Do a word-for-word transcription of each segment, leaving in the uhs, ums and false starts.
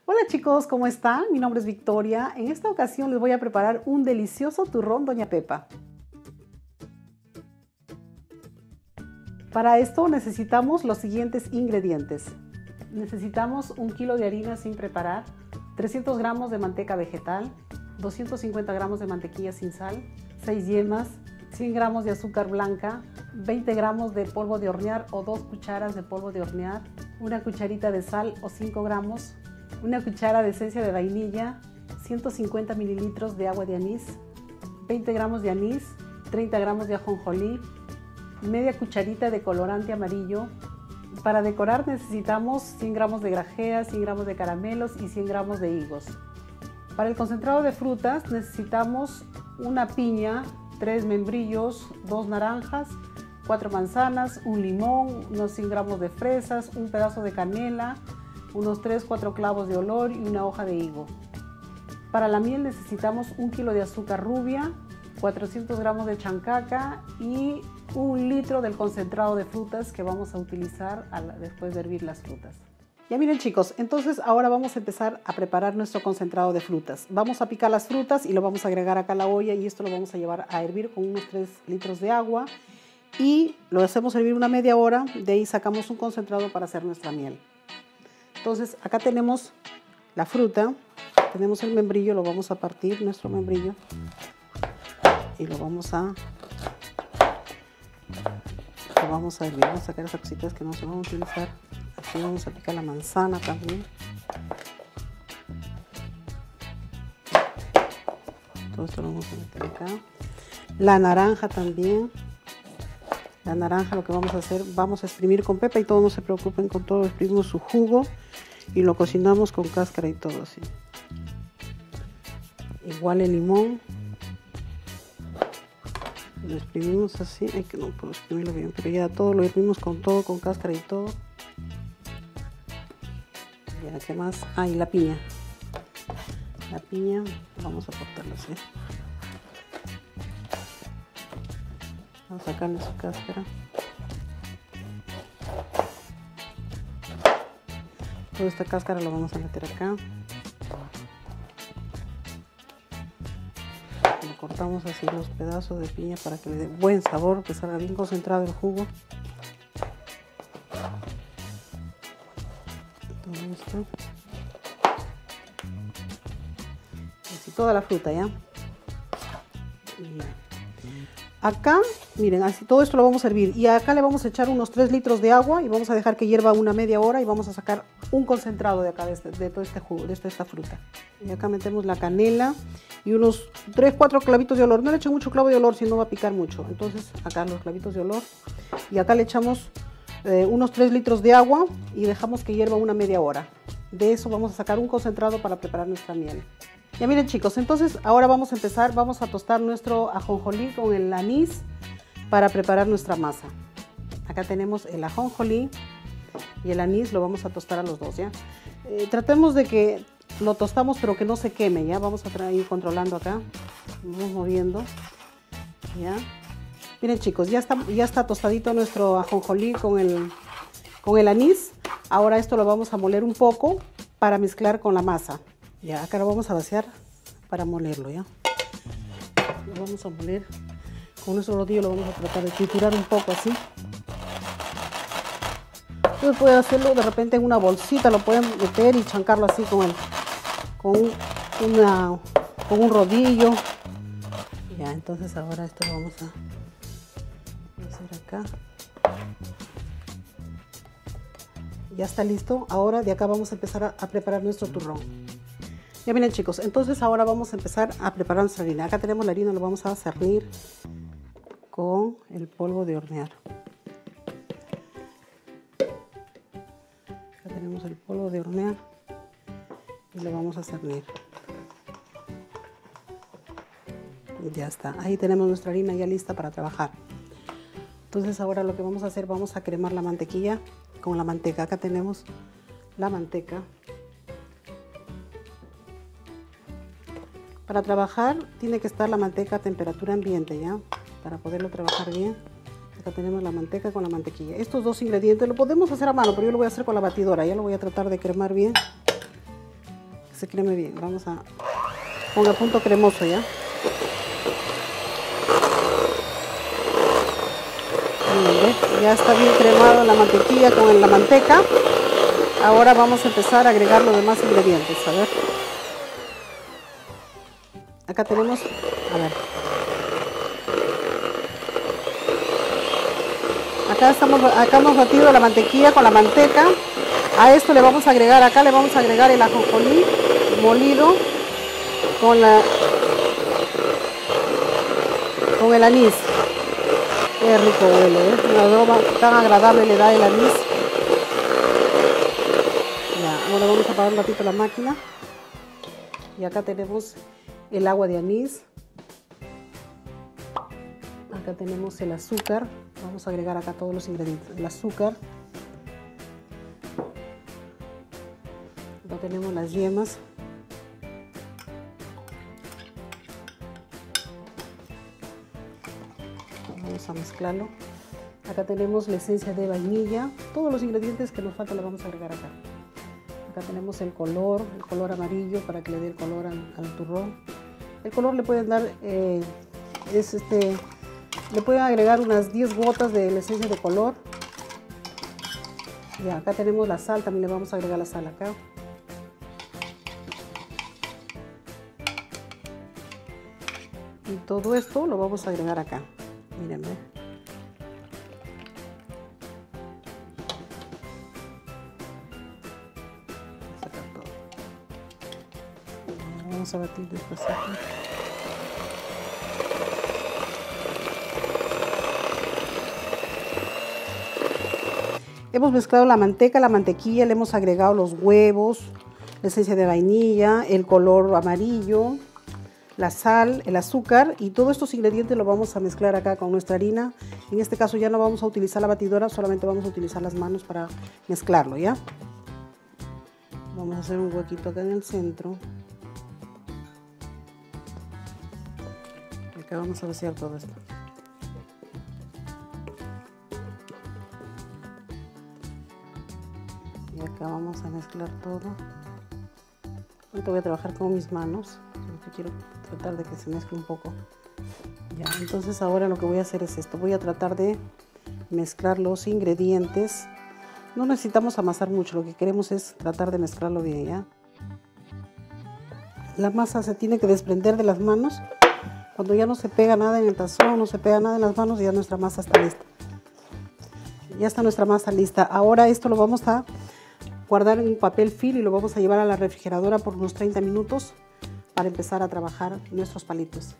Hola chicos, ¿cómo están? Mi nombre es Victoria. En esta ocasión les voy a preparar un delicioso turrón Doña Pepa. Para esto necesitamos los siguientes ingredientes. Necesitamos un kilo de harina sin preparar, trescientos gramos de manteca vegetal, doscientos cincuenta gramos de mantequilla sin sal, seis yemas, cien gramos de azúcar blanca, veinte gramos de polvo de hornear o dos cucharas de polvo de hornear, una cucharita de sal o cinco gramos, una cuchara de esencia de vainilla, ciento cincuenta mililitros de agua de anís, veinte gramos de anís, treinta gramos de ajonjolí, media cucharita de colorante amarillo. Para decorar necesitamos cien gramos de grajeas, cien gramos de caramelos y cien gramos de higos. Para el concentrado de frutas necesitamos una piña, tres membrillos, dos naranjas, cuatro manzanas, un limón, unos cien gramos de fresas, un pedazo de canela, unos tres cuatro clavos de olor y una hoja de higo. Para la miel necesitamos un kilo de azúcar rubia, cuatrocientos gramos de chancaca y un litro del concentrado de frutas que vamos a utilizar después de hervir las frutas. Ya miren chicos, entonces ahora vamos a empezar a preparar nuestro concentrado de frutas. Vamos a picar las frutas y lo vamos a agregar acá a la olla y esto lo vamos a llevar a hervir con unos tres litros de agua y lo hacemos hervir una media hora, de ahí sacamos un concentrado para hacer nuestra miel. Entonces acá tenemos la fruta, tenemos el membrillo, lo vamos a partir, nuestro membrillo, y lo vamos a, lo vamos a hervir, vamos a sacar esas cositas que no se van a utilizar. Así vamos a picar la manzana también. Todo esto lo vamos a meter acá. La naranja también. La naranja lo que vamos a hacer, vamos a exprimir con pepa y todo, no se preocupen, con todo exprimimos su jugo y lo cocinamos con cáscara y todo así. Igual el limón. Lo exprimimos así, ay que no puedo exprimirlo bien, pero ya todo lo hervimos con todo, con cáscara y todo. Ya, ¿qué más? Ah, y la piña. La piña, vamos a cortarla así. Vamos a sacarle su cáscara. Toda esta cáscara la vamos a meter acá. Lo cortamos así los pedazos de piña para que le dé buen sabor, que salga bien concentrado el jugo. Todo esto. Así toda la fruta ya. Y ya. Acá, miren, así todo esto lo vamos a hervir y acá le vamos a echar unos tres litros de agua y vamos a dejar que hierva una media hora y vamos a sacar un concentrado de acá, de, este, de todo este jugo, de esta, esta fruta. Y acá metemos la canela y unos tres cuatro clavitos de olor. No le echen mucho clavo de olor, si no va a picar mucho. Entonces acá los clavitos de olor y acá le echamos eh, unos tres litros de agua y dejamos que hierva una media hora. De eso vamos a sacar un concentrado para preparar nuestra miel. Ya miren chicos, entonces ahora vamos a empezar, vamos a tostar nuestro ajonjolí con el anís para preparar nuestra masa. Acá tenemos el ajonjolí y el anís, lo vamos a tostar a los dos, ¿ya? Eh, tratemos de que lo tostamos pero que no se queme, ¿ya? Vamos a ir controlando acá, vamos moviendo, ¿ya? Miren chicos, ya está, ya está tostadito nuestro ajonjolí con el, con el anís. Ahora esto lo vamos a moler un poco para mezclar con la masa. Ya, acá lo vamos a vaciar para molerlo, ¿ya? Lo vamos a moler con nuestro rodillo, lo vamos a tratar de triturar un poco así. Ustedes pueden hacerlo de repente en una bolsita, lo pueden meter y chancarlo así con, el, con, una, con un rodillo. Ya, entonces ahora esto lo vamos a hacer acá. Ya está listo. Ahora de acá vamos a empezar a, a preparar nuestro turrón. Ya miren chicos, entonces ahora vamos a empezar a preparar nuestra harina. Acá tenemos la harina, lo vamos a cernir con el polvo de hornear. Acá tenemos el polvo de hornear y lo vamos a cernir. Ya está, ahí tenemos nuestra harina ya lista para trabajar. Entonces ahora lo que vamos a hacer, vamos a cremar la mantequilla con la manteca. Acá tenemos la manteca. Para trabajar tiene que estar la manteca a temperatura ambiente, ¿ya? Para poderlo trabajar bien. Acá tenemos la manteca con la mantequilla. Estos dos ingredientes lo podemos hacer a mano, pero yo lo voy a hacer con la batidora. Ya lo voy a tratar de cremar bien. que se creme bien. Vamos a poner a punto cremoso ya. Bien, ya está bien cremado la mantequilla con la manteca. Ahora vamos a empezar a agregar los demás ingredientes. A ver. Acá tenemos, a ver. Acá, estamos, acá hemos batido la mantequilla con la manteca. A esto le vamos a agregar, acá le vamos a agregar el ajonjolí molido con, la, con el anís. Qué rico huele, ¿eh? Una aroma tan agradable le da el anís. Ya, ahora vamos a apagar un ratito la máquina. Y acá tenemos el agua de anís. Acá tenemos el azúcar. Vamos a agregar acá todos los ingredientes. El azúcar. Acá tenemos las yemas. Vamos a mezclarlo. Acá tenemos la esencia de vainilla. Todos los ingredientes que nos faltan los vamos a agregar acá. Acá tenemos el color, el color amarillo para que le dé el color al, al turrón. El color le pueden dar, eh, es este, le pueden agregar unas diez gotas de la esencia de color. Ya, acá tenemos la sal, también le vamos a agregar la sal acá. Y todo esto lo vamos a agregar acá. Miren, ¿ve? Sacar todo. Vamos a batir despacito. Hemos mezclado la manteca, la mantequilla, le hemos agregado los huevos, la esencia de vainilla, el color amarillo, la sal, el azúcar, y todos estos ingredientes los vamos a mezclar acá con nuestra harina. En este caso ya no vamos a utilizar la batidora, solamente vamos a utilizar las manos para mezclarlo, ¿ya? Vamos a hacer un huequito acá en el centro. Acá vamos a vaciar todo esto. Y acá vamos a mezclar todo. Ahorita voy a trabajar con mis manos, porque quiero tratar de que se mezcle un poco. Ya, entonces ahora lo que voy a hacer es esto. Voy a tratar de mezclar los ingredientes. No necesitamos amasar mucho, lo que queremos es tratar de mezclarlo bien, ¿ya? La masa se tiene que desprender de las manos. Cuando ya no se pega nada en el tazón, no se pega nada en las manos, ya nuestra masa está lista. Ya está nuestra masa lista. Ahora esto lo vamos a guardar en un papel film y lo vamos a llevar a la refrigeradora por unos treinta minutos para empezar a trabajar nuestros palitos.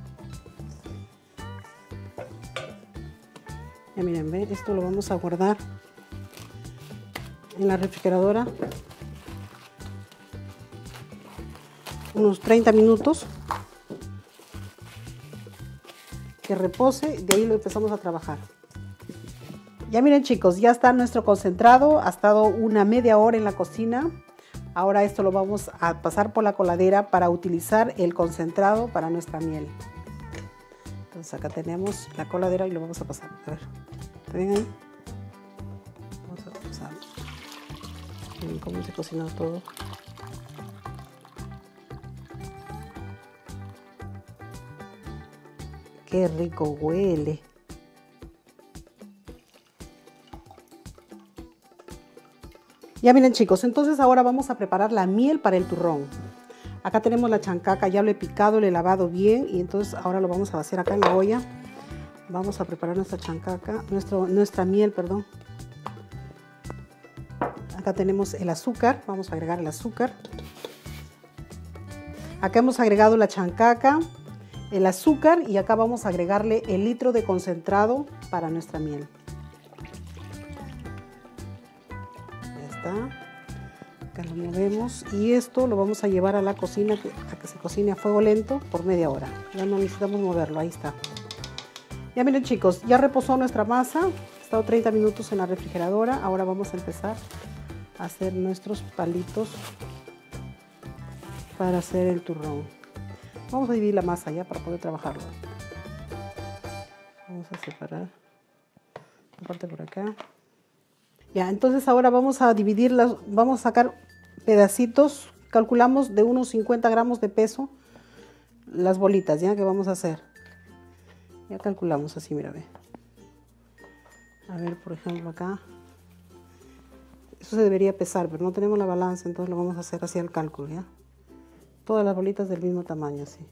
Ya miren, ¿ven? Esto lo vamos a guardar en la refrigeradora unos treinta minutos, que repose, de ahí lo empezamos a trabajar. Ya miren chicos, ya está nuestro concentrado, ha estado una media hora en la cocina. Ahora esto lo vamos a pasar por la coladera para utilizar el concentrado para nuestra miel. Entonces acá tenemos la coladera y lo vamos a pasar. A ver, ¿está bien ahí? Vamos a pasar. Miren cómo se cocina todo. Qué rico huele. Ya miren chicos, entonces ahora vamos a preparar la miel para el turrón. Acá tenemos la chancaca, ya lo he picado, lo he lavado bien y entonces ahora lo vamos a hacer acá en la olla. Vamos a preparar nuestra chancaca, nuestro, nuestra miel, perdón. Acá tenemos el azúcar, vamos a agregar el azúcar. Acá hemos agregado la chancaca, el azúcar y acá vamos a agregarle el litro de concentrado para nuestra miel. Acá lo movemos y esto lo vamos a llevar a la cocina a que se cocine a fuego lento por media hora. Ya no necesitamos moverlo, ahí está. Ya miren chicos, ya reposó nuestra masa, ha estado treinta minutos en la refrigeradora. Ahora vamos a empezar a hacer nuestros palitos para hacer el turrón. Vamos a dividir la masa ya para poder trabajarlo. Vamos a separar la parte por acá. Ya, entonces ahora vamos a dividirlas, vamos a sacar pedacitos calculamos de unos cincuenta gramos de peso las bolitas, ¿ya? Que vamos a hacer. Ya calculamos así, mira, ve. A ver, por ejemplo, acá. Eso se debería pesar, pero no tenemos la balanza, entonces lo vamos a hacer así al cálculo, ¿ya? Todas las bolitas del mismo tamaño, así.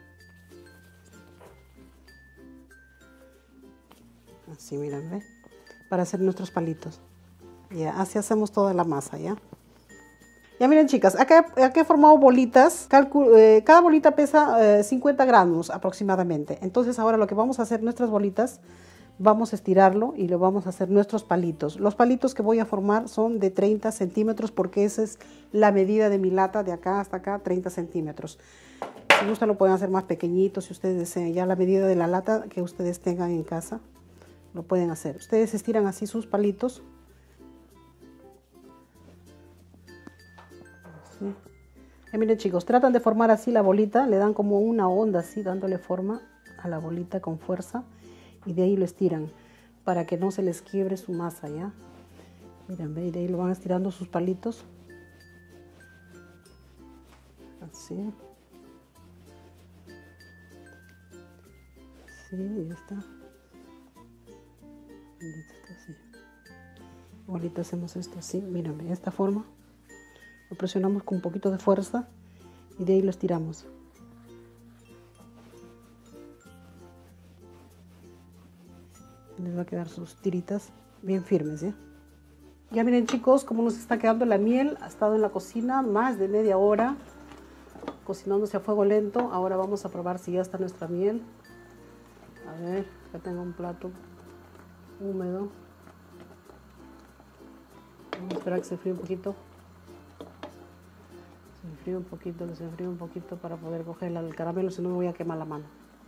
Así, miren, ¿ve? Para hacer nuestros palitos. Ya, así hacemos toda la masa, ¿ya? Ya miren, chicas, acá, acá he formado bolitas. Calcul eh, cada bolita pesa eh, cincuenta gramos aproximadamente. Entonces ahora lo que vamos a hacer, nuestras bolitas, vamos a estirarlo y lo vamos a hacer nuestros palitos. Los palitos que voy a formar son de treinta centímetros porque esa es la medida de mi lata, de acá hasta acá, treinta centímetros. Si gustan lo pueden hacer más pequeñito, si ustedes desean. Ya la medida de la lata que ustedes tengan en casa, lo pueden hacer. Ustedes estiran así sus palitos. Así. Y miren, chicos, tratan de formar así la bolita, le dan como una onda así, dándole forma a la bolita con fuerza. Y de ahí lo estiran para que no se les quiebre su masa, ¿ya? Miren, ve, y de ahí lo van estirando sus palitos. Así. Sí, ya está. Así. Ahorita hacemos esto así, miren, de esta forma. Lo presionamos con un poquito de fuerza y de ahí lo estiramos. Les va a quedar sus tiritas bien firmes, ¿ya? Ya miren, chicos, cómo nos está quedando la miel. Ha estado en la cocina más de media hora cocinándose a fuego lento. Ahora vamos a probar si ya está nuestra miel. A ver, acá tengo un plato húmedo. Vamos a esperar que se enfríe un poquito. Se enfríe un poquito, que se enfríe un poquito para poder coger el caramelo, si no me voy a quemar la mano.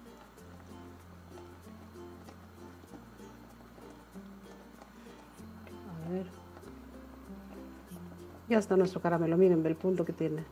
A ver. Ya está nuestro caramelo, miren el punto que tiene.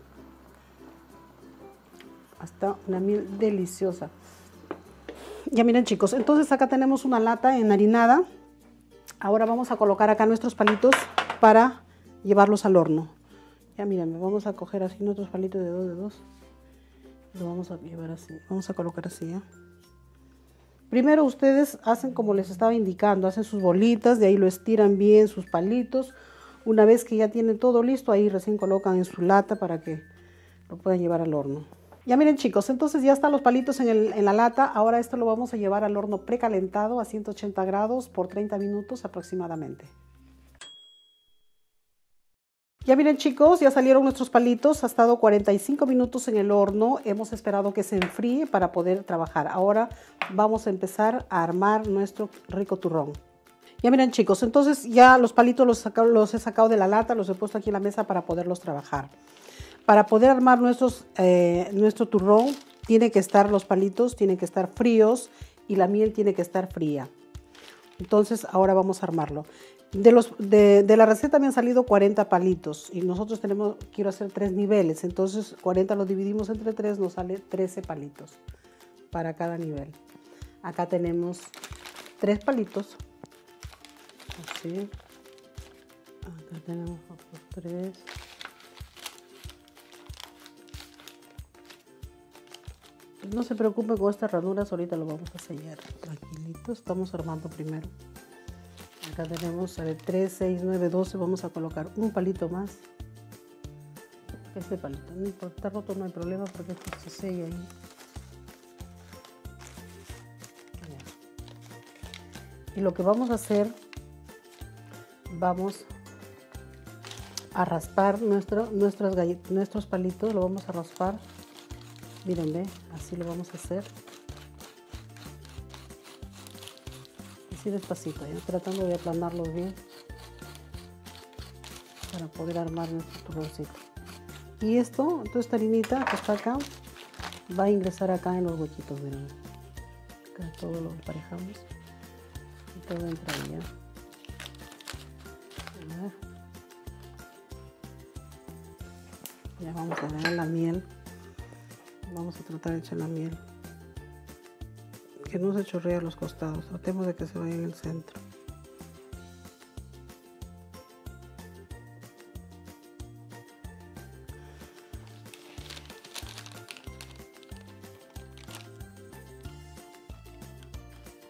Hasta una miel deliciosa. Ya miren, chicos, entonces acá tenemos una lata enharinada. Ahora vamos a colocar acá nuestros palitos para llevarlos al horno. Ya miren, vamos a coger así nuestros palitos de dos de dos. Lo vamos a llevar así, vamos a colocar así, ¿ya? Primero ustedes hacen como les estaba indicando, hacen sus bolitas, de ahí lo estiran bien sus palitos. Una vez que ya tienen todo listo, ahí recién colocan en su lata para que lo puedan llevar al horno. Ya miren, chicos, entonces ya están los palitos en, el, en la lata. Ahora esto lo vamos a llevar al horno precalentado a ciento ochenta grados por treinta minutos aproximadamente. Ya miren, chicos, ya salieron nuestros palitos. Ha estado cuarenta y cinco minutos en el horno. Hemos esperado que se enfríe para poder trabajar. Ahora vamos a empezar a armar nuestro rico turrón. Ya miren, chicos, entonces ya los palitos los, saca, los he sacado de la lata, los he puesto aquí en la mesa para poderlos trabajar. Para poder armar nuestros, eh, nuestro turrón, tiene que estar los palitos, tienen que estar fríos y la miel tiene que estar fría. Entonces ahora vamos a armarlo. De, los, de, de la receta me han salido cuarenta palitos y nosotros tenemos, quiero hacer tres niveles. Entonces cuarenta lo dividimos entre tres, nos sale trece palitos para cada nivel. Acá tenemos tres palitos. Así. Acá tenemos otros tres. No se preocupen con estas ranuras, ahorita lo vamos a sellar. Tranquilitos, estamos armando primero. Acá tenemos a ver, tres, seis, nueve, doce. Vamos a colocar un palito más. Este palito, no importa, está roto, no hay problema porque esto se sella ahí. Y lo que vamos a hacer, vamos a raspar nuestro, nuestras galletas, nuestros palitos, lo vamos a raspar. Miren, ve, así lo vamos a hacer. Así despacito, ¿ya? Tratando de aplanarlos bien para poder armar nuestro turroncito. Y esto, toda esta harinita que está acá, va a ingresar acá en los huequitos, miren. Acá todo lo emparejamos y todo entra ahí, ¿ya? A ver. Ya vamos a agregar la miel. Vamos a tratar de echar la miel. Que no se chorree a los costados. Tratemos de que se vaya en el centro.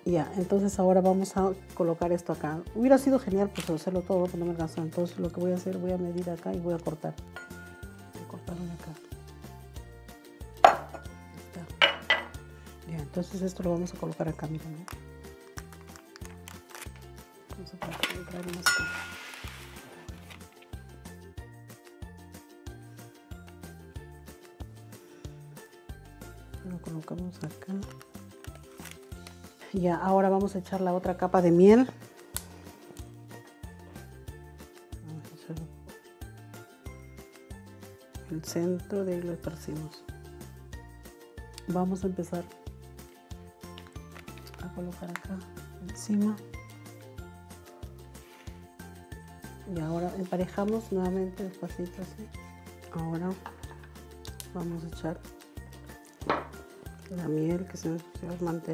Ya, entonces ahora vamos a colocar esto acá. Hubiera sido genial pues hacerlo todo, pero no me alcanzó. Entonces lo que voy a hacer, voy a medir acá y voy a cortar. Voy a cortarlo de acá. Ahí está. Ya, entonces esto lo vamos a colocar acá, miren, ¿no? Vamos a colocar unas cosas. Lo colocamos acá. Ya, ahora vamos a echar la otra capa de miel. Vamos a echar el centro, de ahí lo esparcimos. Vamos a empezar a colocar acá encima. Y ahora emparejamos nuevamente despacito así. Ahora vamos a echar la miel que se nos puso el mantel.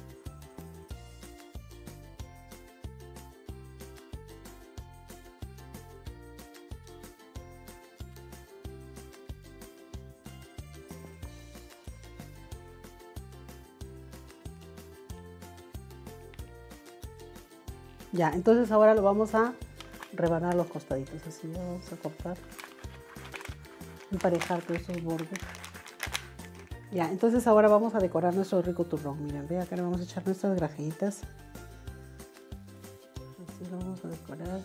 Ya, entonces ahora lo vamos a rebanar los costaditos, así lo vamos a cortar, emparejar todos esos bordes. Ya, entonces ahora vamos a decorar nuestro rico turrón. Miren, ve, acá le vamos a echar nuestras grajejitas. Así lo vamos a decorar.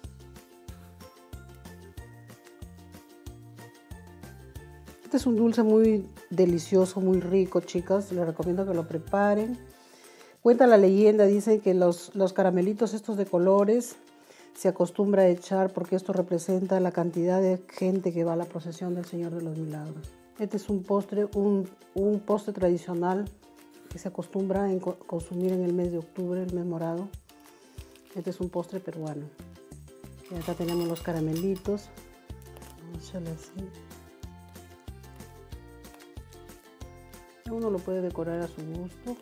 Este es un dulce muy delicioso, muy rico, chicas. Les recomiendo que lo preparen. Cuenta la leyenda, dice que los, los caramelitos estos de colores se acostumbra a echar porque esto representa la cantidad de gente que va a la procesión del Señor de los Milagros. Este es un postre, un, un postre tradicional que se acostumbra a consumir en el mes de octubre, el mes morado. Este es un postre peruano. Y acá tenemos los caramelitos. Vamos a echarle así. Uno lo puede decorar a su gusto.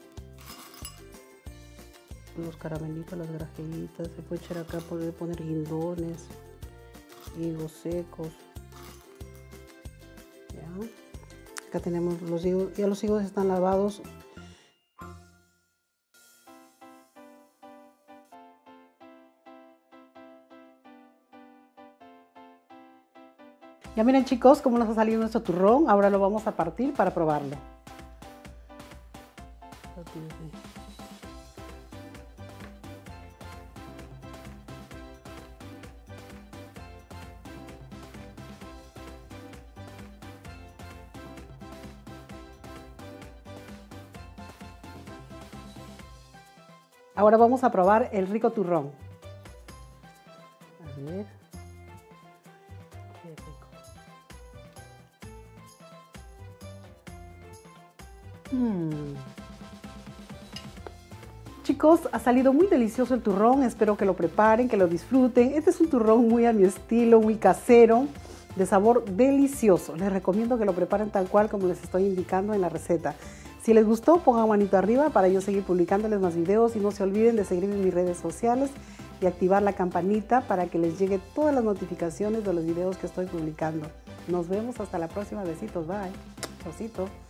Los caramelitos, las grajelitas, se puede echar acá, puede poner guindones, higos secos. Ya. Acá tenemos los higos, ya los higos están lavados. Ya miren, chicos, cómo nos ha salido nuestro turrón. Ahora lo vamos a partir para probarlo. Ahora vamos a probar el rico turrón. A ver. Qué rico. Mm. Chicos, ha salido muy delicioso el turrón. Espero que lo preparen, que lo disfruten. Este es un turrón muy a mi estilo, muy casero, de sabor delicioso. Les recomiendo que lo preparen tal cual como les estoy indicando en la receta. Si les gustó, pongan manito arriba para yo seguir publicándoles más videos y no se olviden de seguirme en mis redes sociales y activar la campanita para que les llegue todas las notificaciones de los videos que estoy publicando. Nos vemos hasta la próxima. Besitos, bye. Chaucito.